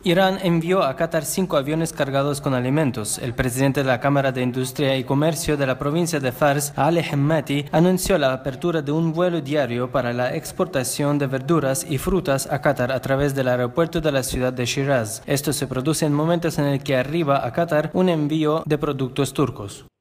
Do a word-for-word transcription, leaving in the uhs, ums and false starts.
Irán envió a Qatar cinco aviones cargados con alimentos. El presidente de la Cámara de Industria y Comercio de la provincia de Fars, Ali Hemmati, anunció la apertura de un vuelo diario para la exportación de verduras y frutas a Qatar a través del aeropuerto de la ciudad de Shiraz. Esto se produce en momentos en el que arriba a Qatar un envío de productos turcos.